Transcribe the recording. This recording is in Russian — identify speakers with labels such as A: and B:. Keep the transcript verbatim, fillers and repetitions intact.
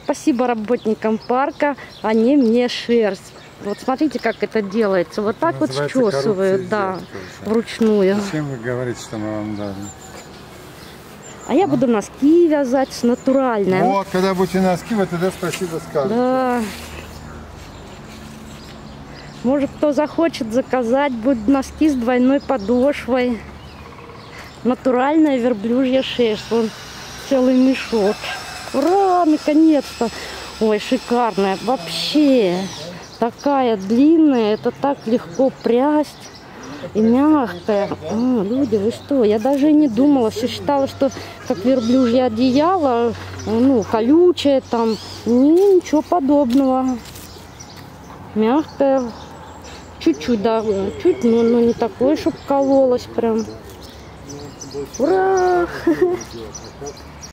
A: спасибо работникам парка, они мне шерсть. Вот смотрите, как это делается. Вот так вот счесывают, да, вручную.
B: Зачем вы говорите, что мы вам дали?
A: А я буду носки вязать с натуральной.
B: Вот, когда будете носки, вы тогда спасибо скажете.
A: Да. Может, кто захочет заказать, будут носки с двойной подошвой. Натуральная верблюжья шерсть. Вон целый мешок. Ура, наконец-то. Ой, шикарная. Вообще. Такая длинная. Это так легко прясть. И мягкая. А, люди, вы что? Я даже и не думала. Все считала, что как верблюжье одеяло, ну, колючее там. Не, ничего подобного. Мягкая. Чуть-чуть, да, чуть, но, но не такое, чтобы кололась прям. Ура!